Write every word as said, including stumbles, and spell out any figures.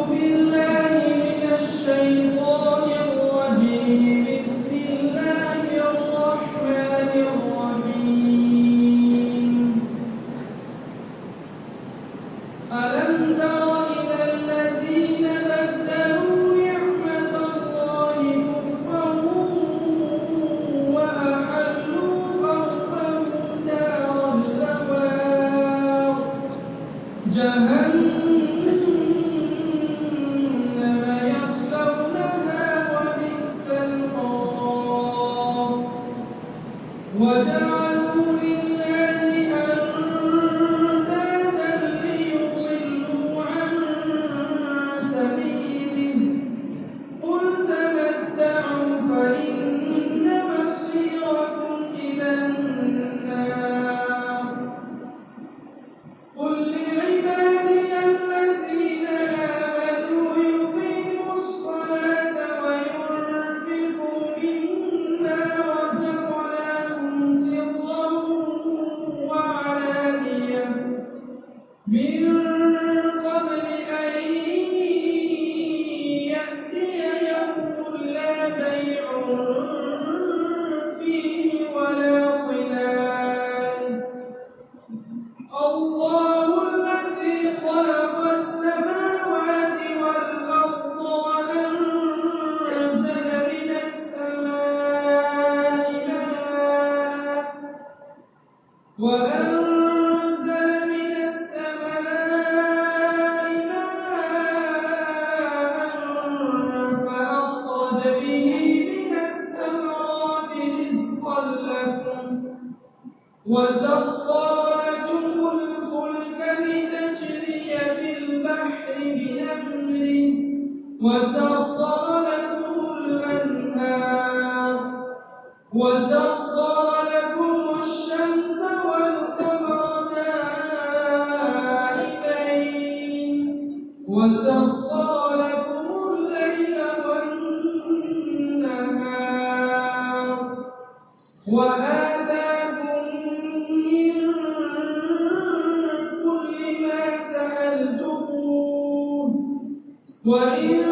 وجعلوا لله أندادا ليضلوا عن سبيله قل تمتعوا فإن مصيركم إلى النار قل لعبادي الذين آمنوا يقيموا الصلاة وينفقوا مما رزقناهم سرا وعلانية من قبل أن يأتي يوم لا بيع فيه ولا خلال الله الذي خلق السماوات والأرض وأنزل من السماء ماء وأنزل من السماء ماء فأخرج به من الثمرات رزقا لكم وسخر لكم الفلك لتجري في البحر بأمره وسخر لكم الأنهار وسخر لكم الشمس والقمر دائبين وسخر لكم الليل والنهار وآتاكم من كل ما سألتموه وإن